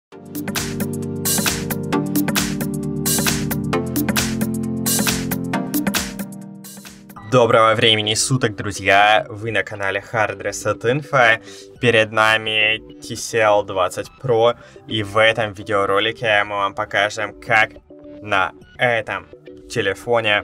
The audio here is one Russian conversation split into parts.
Доброго времени суток, друзья! Вы на канале Hard Reset Info. Перед нами TCL 20 Pro. И в этом видеоролике мы вам покажем, как на этом телефоне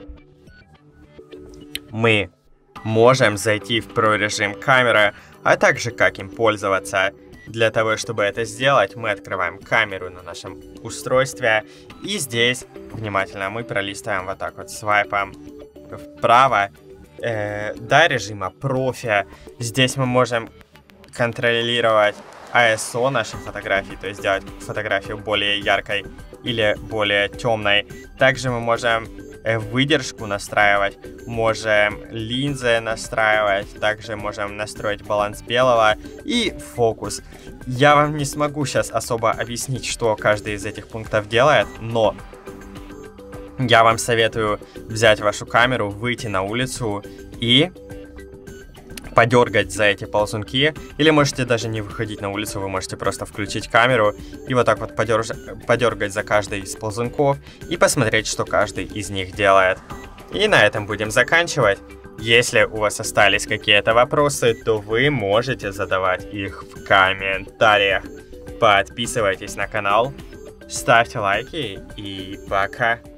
мы можем зайти в Pro режим камеры, а также как им пользоваться. Для того, чтобы это сделать, мы открываем камеру на нашем устройстве. И здесь внимательно мы пролистываем вот так вот свайпом вправо до режима профи. Здесь мы можем контролировать ISO нашей фотографии, то есть сделать фотографию более яркой или более темной. Также мы можем выдержку настраивать, можем линзы настраивать, также можем настроить баланс белого и фокус. Я вам не смогу сейчас особо объяснить, что каждый из этих пунктов делает, но я вам советую взять вашу камеру, выйти на улицу и подергать за эти ползунки. Или можете даже не выходить на улицу, вы можете просто включить камеру и вот так вот подергать за каждый из ползунков и посмотреть, что каждый из них делает. И на этом будем заканчивать. Если у вас остались какие-то вопросы, то вы можете задавать их в комментариях. Подписывайтесь на канал, ставьте лайки и пока!